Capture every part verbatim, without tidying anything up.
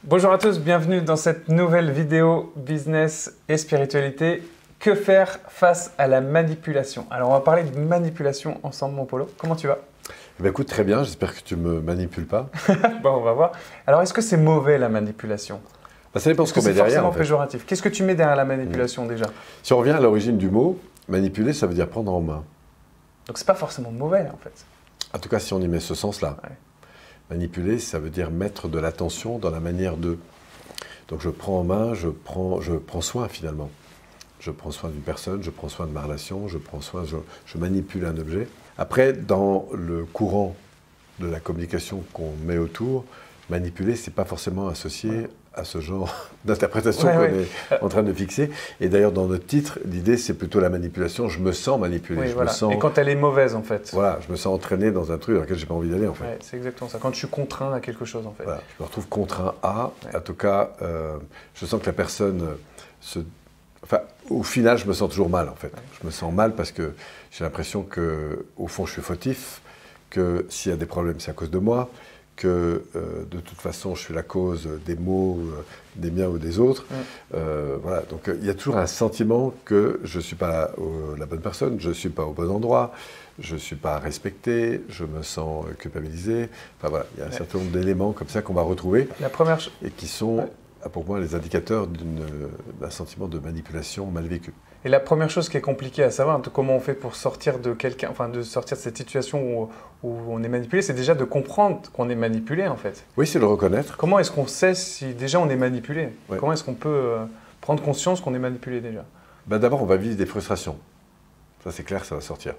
Bonjour à tous, bienvenue dans cette nouvelle vidéo business et spiritualité. Que faire face à la manipulation? Alors on va parler de manipulation ensemble, mon Polo. Comment tu vas? Eh bien, écoute, très bien, j'espère que tu ne me manipules pas. Bon, on va voir. Alors est-ce que c'est mauvais la manipulation? Bah, ça dépend ce qu'on met derrière. C'est forcément en fait. péjoratif. Qu'est-ce que tu mets derrière la manipulation mmh. déjà? Si on revient à l'origine du mot, manipuler, ça veut dire prendre en main. Donc c'est pas forcément mauvais en fait. En tout cas, si on y met ce sens-là. Ouais. Manipuler, ça veut dire mettre de l'attention dans la manière de. Donc je prends en main, je prends, je prends soin finalement. Je prends soin d'une personne, je prends soin de ma relation, je prends soin, je, je manipule un objet. Après, dans le courant de la communication qu'on met autour, manipuler, c'est pas forcément associé ouais. à ce genre d'interprétation ouais, qu'on ouais. est en train de fixer. Et d'ailleurs, dans notre titre, l'idée, c'est plutôt la manipulation. Je me sens manipulé. Oui, je voilà. me sens, et quand elle est mauvaise, en fait. Voilà, je me sens entraîné dans un truc dans lequel j'ai pas envie d'aller, en fait. Ouais, c'est exactement ça. Quand je suis contraint à quelque chose, en fait. Voilà, je me retrouve contraint à. Ouais. En tout cas, euh, je sens que la personne se... Enfin, au final, je me sens toujours mal, en fait. Ouais. Je me sens mal parce que j'ai l'impression qu'au fond, je suis fautif, que s'il y a des problèmes, c'est à cause de moi, que euh, de toute façon, je suis la cause des maux, euh, des miens ou des autres. Mm. Euh, voilà. Donc, il y a toujours un sentiment que je ne suis pas la, euh, la bonne personne, je ne suis pas au bon endroit, je ne suis pas respecté, je me sens culpabilisé. Enfin, voilà, il y a un ouais. certain nombre d'éléments comme ça qu'on va retrouver la première... et qui sont, ouais. pour moi, les indicateurs d'un sentiment de manipulation mal vécu. Et la première chose qui est compliquée à savoir, comment on fait pour sortir de quelqu'un, enfin de sortir de cette situation où, où on est manipulé, c'est déjà de comprendre qu'on est manipulé en fait. Oui, c'est le reconnaître. Comment est-ce qu'on sait si déjà on est manipulé? Ouais. Comment est-ce qu'on peut euh, prendre conscience qu'on est manipulé déjà? Ben, d'abord, on va vivre des frustrations. Ça, c'est clair, ça va sortir.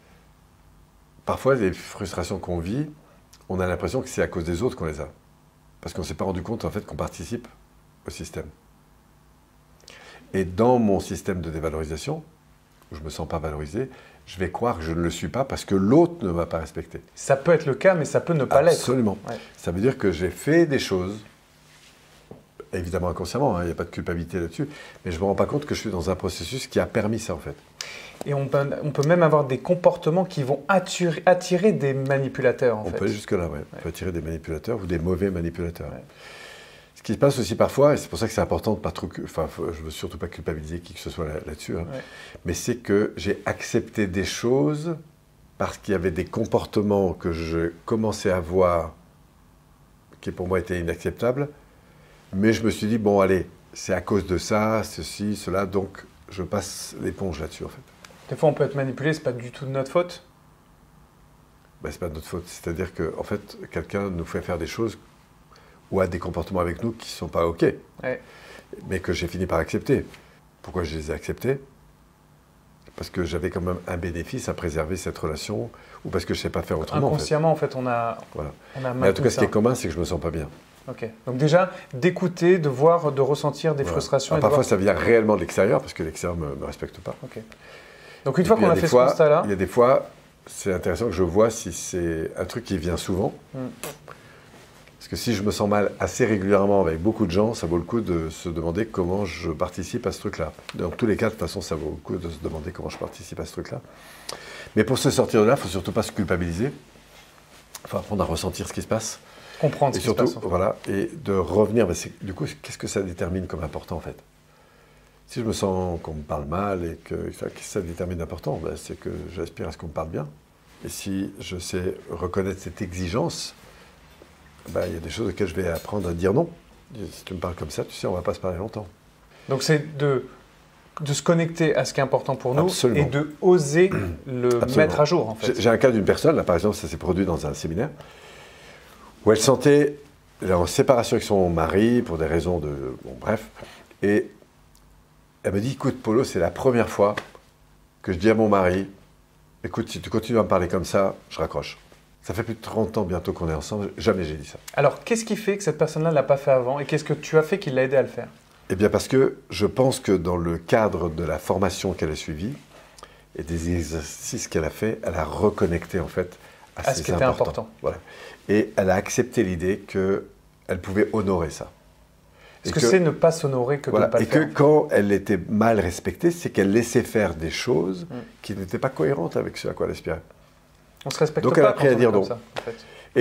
Parfois, les frustrations qu'on vit, on a l'impression que c'est à cause des autres qu'on les a. Parce qu'on ne s'est pas rendu compte en fait qu'on participe au système. Et dans mon système de dévalorisation, où je ne me sens pas valorisé, je vais croire que je ne le suis pas parce que l'autre ne m'a pas respecté. Ça peut être le cas, mais ça peut ne pas l'être. Absolument. Ouais. Ça veut dire que j'ai fait des choses, évidemment inconsciemment, il hein, n'y a pas de culpabilité là-dessus, mais je ne me rends pas compte que je suis dans un processus qui a permis ça en fait. Et on peut, on peut même avoir des comportements qui vont attirer, attirer des manipulateurs en on fait. On peut aller jusque-là, ouais. ouais. On peut attirer des manipulateurs ou des mauvais manipulateurs. Ouais. Ce qui se passe aussi parfois, et c'est pour ça que c'est important de ne pas trop... Enfin, je ne veux surtout pas culpabiliser qui que ce soit là-dessus, là hein, ouais. mais c'est que j'ai accepté des choses parce qu'il y avait des comportements que je commençais à voir qui pour moi étaient inacceptables, mais je me suis dit, bon allez, c'est à cause de ça, ceci, cela, donc je passe l'éponge là-dessus en fait. Des fois on peut être manipulé, c'est pas du tout de notre faute? Ben, c'est pas de notre faute, c'est-à-dire que en fait, quelqu'un nous fait faire des choses ou a des comportements avec nous qui ne sont pas OK, ouais. mais que j'ai fini par accepter. Pourquoi je les ai acceptés? Parce que j'avais quand même un bénéfice à préserver cette relation, ou parce que je ne sais pas faire autrement. Inconsciemment, en fait, en fait on a, voilà. on a mais en tout cas, ça. ce qui est commun, c'est que je ne me sens pas bien. Ok. Donc déjà, d'écouter, de voir, de ressentir des voilà. frustrations. Alors, et parfois, de voir... ça vient réellement de l'extérieur, parce que l'extérieur ne me, me respecte pas. Okay. Donc une et fois qu'on a fait fois, ce constat-là... Il y a des fois, c'est intéressant que je vois si c'est un truc qui vient souvent. Hmm. Parce que si je me sens mal assez régulièrement avec beaucoup de gens, ça vaut le coup de se demander comment je participe à ce truc-là. Dans tous les cas, de toute façon, ça vaut le coup de se demander comment je participe à ce truc-là. Mais pour se sortir de là, il ne faut surtout pas se culpabiliser. Il faut apprendre à ressentir ce qui se passe. Comprendre et ce surtout, qui se passe. Voilà, et de revenir. Ben du coup, qu'est-ce que ça détermine comme important, en fait? Si je me sens qu'on me parle mal et que, qu'est-ce que ça détermine d'important? Ben, c'est que j'aspire à ce qu'on me parle bien. Et si je sais reconnaître cette exigence, ben, il y a des choses auxquelles je vais apprendre à dire non. Si tu me parles comme ça, tu sais, on ne va pas se parler longtemps. Donc c'est de, de se connecter à ce qui est important pour nous Absolument. Et de oser le Absolument. Mettre à jour, en fait. J'ai un cas d'une personne, là, par exemple, ça s'est produit dans un séminaire, où elle sentait, elle est en séparation avec son mari pour des raisons de... Bon, bref. Et elle me dit, écoute, Polo, c'est la première fois que je dis à mon mari, écoute, si tu continues à me parler comme ça, je raccroche. Ça fait plus de trente ans bientôt qu'on est ensemble, jamais j'ai dit ça. Alors, qu'est-ce qui fait que cette personne-là ne l'a pas fait avant? Et qu'est-ce que tu as fait qui l'a aidé à le faire? Eh bien, parce que je pense que dans le cadre de la formation qu'elle a suivie et des exercices qu'elle a fait, elle a reconnecté en fait à, à ce qui était important. Voilà. Et elle a accepté l'idée qu'elle pouvait honorer ça. Est-ce que, que c'est ne pas s'honorer que voilà, de ne pas et le faire? Et que quand elle était mal respectée, c'est qu'elle laissait faire des choses mm. qui n'étaient pas cohérentes avec ce à quoi elle aspirait. On se respecte Donc pas elle a appris à dire non. Ça, en fait. Et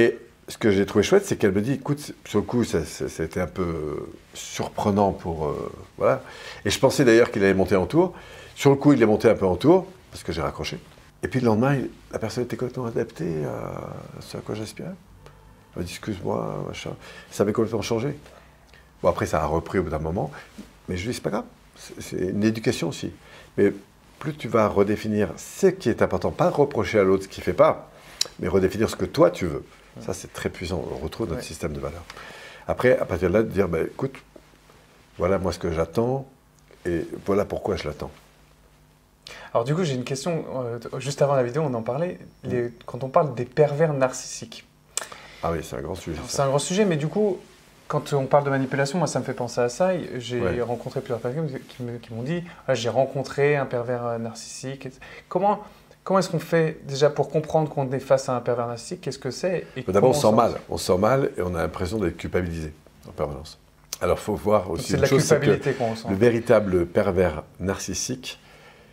ce que j'ai trouvé chouette, c'est qu'elle me dit, écoute, sur le coup, ça, ça, ça a été un peu surprenant pour... Euh, voilà. Et je pensais d'ailleurs qu'il allait monter en tour. Sur le coup, il est monté un peu en tour, parce que j'ai raccroché. Et puis le lendemain, il, la personne était complètement adaptée à ce à quoi j'aspirais. Elle m'a dit, excuse-moi, machin. Ça avait complètement changé. Bon, après, ça a repris au bout d'un moment. Mais je lui dis, c'est pas grave. C'est une éducation aussi. Mais plus tu vas redéfinir ce qui est important, pas reprocher à l'autre ce qu'il ne fait pas, mais redéfinir ce que toi tu veux. Ça, c'est très puissant. On retrouve notre ouais. système de valeurs. Après, à partir de là, de dire, bah, écoute, voilà moi ce que j'attends et voilà pourquoi je l'attends. Alors du coup, j'ai une question. Euh, juste avant la vidéo, on en parlait. Les, quand on parle des pervers narcissiques. Ah oui, c'est un grand sujet. C'est un grand sujet, mais du coup, quand on parle de manipulation, moi, ça me fait penser à ça. J'ai ouais. rencontré plusieurs personnes qui m'ont dit, ah, j'ai rencontré un pervers narcissique. Comment... Comment est-ce qu'on fait déjà pour comprendre qu'on est face à un pervers narcissique? Qu'est-ce que c'est? D'abord, on se sent mal. On se sent mal et on a l'impression d'être culpabilisé en permanence. Alors, il faut voir aussi une chose, c'est que qu'on ressent. Le véritable pervers narcissique,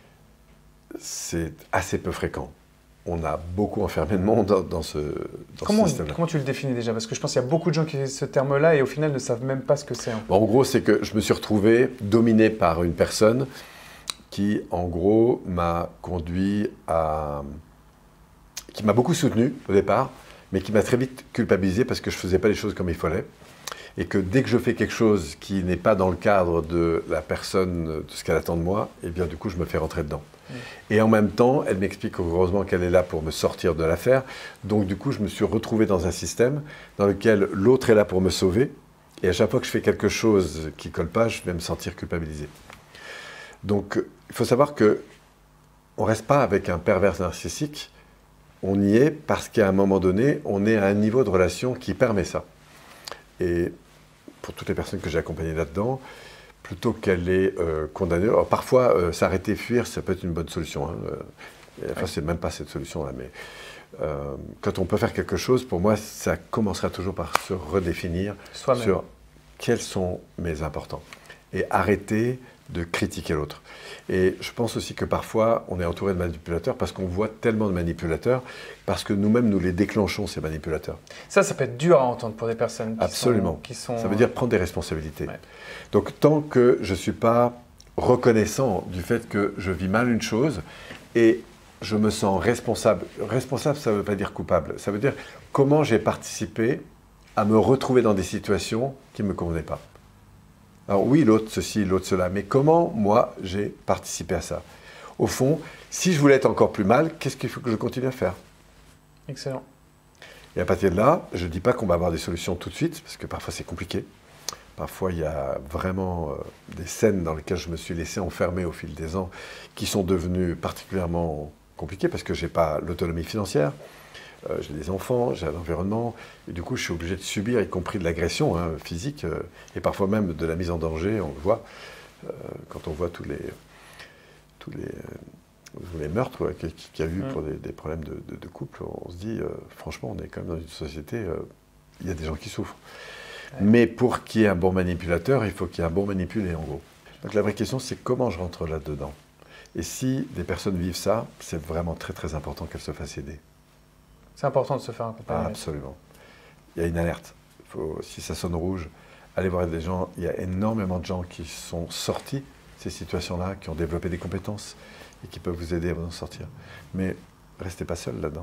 c'est assez peu fréquent. On a beaucoup enfermé de monde dans, dans ce, dans comment, ce système-là. Comment tu le définis déjà? Parce que je pense qu'il y a beaucoup de gens qui ont ce terme-là et au final ne savent même pas ce que c'est. En, en gros, c'est que je me suis retrouvé dominé par une personne qui, en gros, m'a conduit à... qui m'a beaucoup soutenu au départ, mais qui m'a très vite culpabilisé parce que je ne faisais pas les choses comme il fallait. Et que dès que je fais quelque chose qui n'est pas dans le cadre de la personne, de ce qu'elle attend de moi, eh bien, du coup, je me fais rentrer dedans. Mmh. Et en même temps, elle m'explique heureusement qu'elle est là pour me sortir de l'affaire. Donc, du coup, je me suis retrouvé dans un système dans lequel l'autre est là pour me sauver. Et à chaque fois que je fais quelque chose qui ne colle pas, je vais me sentir culpabilisé. Donc, il faut savoir qu'on ne reste pas avec un pervers narcissique, on y est parce qu'à un moment donné, on est à un niveau de relation qui permet ça. Et pour toutes les personnes que j'ai accompagnées là-dedans, plutôt qu'elle est euh, condamnée, alors parfois euh, s'arrêter, fuir, ça peut être une bonne solution. Hein. Euh, enfin, c'est même pas cette solution-là, mais euh, quand on peut faire quelque chose, pour moi, ça commencera toujours par se redéfinir sur quels sont mes importants et arrêter de critiquer l'autre. Et je pense aussi que parfois, on est entouré de manipulateurs parce qu'on voit tellement de manipulateurs, parce que nous-mêmes, nous les déclenchons, ces manipulateurs. Ça, ça peut être dur à entendre pour des personnes qui Absolument. Sont, qui sont... Ça veut dire prendre des responsabilités. Ouais. Donc, tant que je ne suis pas reconnaissant du fait que je vis mal une chose et je me sens responsable. Responsable, ça ne veut pas dire coupable. Ça veut dire comment j'ai participé à me retrouver dans des situations qui ne me convenaient pas. Alors oui, l'autre ceci, l'autre cela, mais comment, moi, j'ai participé à ça? Au fond, si je voulais être encore plus mal, qu'est-ce qu'il faut que je continue à faire? Excellent. Et à partir de là, je ne dis pas qu'on va avoir des solutions tout de suite, parce que parfois c'est compliqué. Parfois, il y a vraiment euh, des scènes dans lesquelles je me suis laissé enfermer au fil des ans, qui sont devenues particulièrement compliquées, parce que je n'ai pas l'autonomie financière. Euh, j'ai des enfants, j'ai un environnement, et du coup je suis obligé de subir, y compris de l'agression hein, physique, euh, et parfois même de la mise en danger, on le voit, euh, quand on voit tous les, tous les, euh, les meurtres qu'il y a eu mmh. pour des, des problèmes de, de, de couple, on se dit, euh, franchement, on est quand même dans une société, euh, il y a des gens qui souffrent. Ouais. Mais pour qu'il y ait un bon manipulateur, il faut qu'il y ait un bon manipulé, en gros. Donc la vraie question, c'est comment je rentre là-dedans. Et si des personnes vivent ça, c'est vraiment très très important qu'elles se fassent aider. C'est important de se faire accompagner. Ah, absolument. Il y a une alerte. Faut, si ça sonne rouge, allez voir des gens. Il y a énormément de gens qui sont sortis de ces situations-là, qui ont développé des compétences et qui peuvent vous aider à vous en sortir. Mais restez pas seul là-dedans.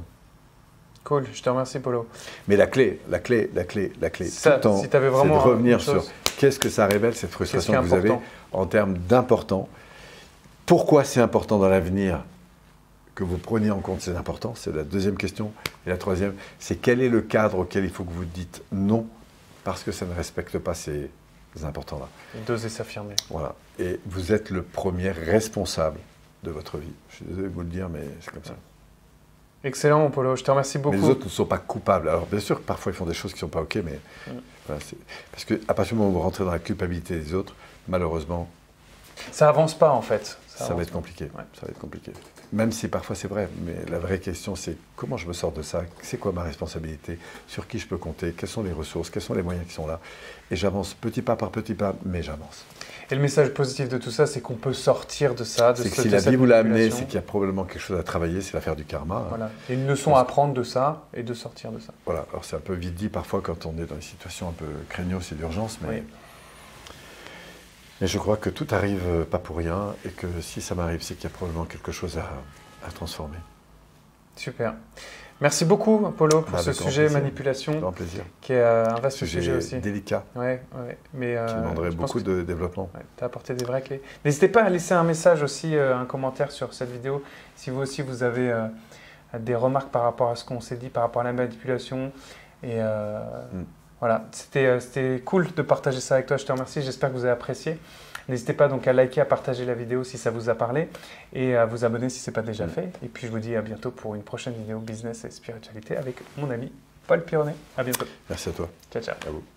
Cool, je te remercie, Polo. Mais la clé, la clé, la clé, la clé, ça, tout le temps, si c'est de revenir sur qu'est-ce que ça révèle, cette frustration que vous avez en termes d'important. Pourquoi c'est important dans l'avenir que vous preniez en compte ces importants, c'est la deuxième question. Et la troisième, c'est quel est le cadre auquel il faut que vous dites non, parce que ça ne respecte pas ces importants-là. D'oser s'affirmer. Voilà. Et vous êtes le premier responsable de votre vie. Je suis désolé de vous le dire, mais c'est comme ça. Excellent, mon Polo. Je te remercie beaucoup. Mais les autres ne sont pas coupables. Alors, bien sûr, parfois, ils font des choses qui ne sont pas OK, mais... Mm. Voilà, parce qu'à partir du moment où vous rentrez dans la culpabilité des autres, malheureusement... Ça avance pas, en fait. ça, ça va être compliqué. Ouais. Ça va être compliqué. Même si parfois c'est vrai, mais la vraie question c'est comment je me sors de ça, c'est quoi ma responsabilité, sur qui je peux compter, quelles sont les ressources, quels sont les moyens qui sont là. Et j'avance petit pas par petit pas, mais j'avance. Et le message positif de tout ça, c'est qu'on peut sortir de ça. C'est que si la vie vous l'a amené, c'est qu'il y a probablement quelque chose à travailler, c'est l'affaire du karma. Voilà. Et une leçon à apprendre de ça et de sortir de ça. Voilà, alors c'est un peu vite dit parfois quand on est dans des situations un peu craignos et d'urgence, mais... Oui. Mais je crois que tout arrive pas pour rien et que si ça m'arrive, c'est qu'il y a probablement quelque chose à, à transformer. Super. Merci beaucoup, Apollo, pour bah, ce sujet plaisir. manipulation, grand plaisir. qui est euh, un vaste sujet, sujet aussi. Délicat, ouais, ouais. Mais, euh, qui demanderait beaucoup de développement. Ouais, tu as apporté des vraies clés. N'hésitez pas à laisser un message aussi, euh, un commentaire sur cette vidéo, si vous aussi vous avez euh, des remarques par rapport à ce qu'on s'est dit, par rapport à la manipulation. Et euh, mm. voilà, c'était euh, c'était cool de partager ça avec toi, je te remercie, j'espère que vous avez apprécié. N'hésitez pas donc à liker, à partager la vidéo si ça vous a parlé et à vous abonner si ce n'est pas déjà fait. Et puis je vous dis à bientôt pour une prochaine vidéo business et spiritualité avec mon ami Paul Pironnet. À bientôt. Merci à toi. Ciao, ciao. À vous.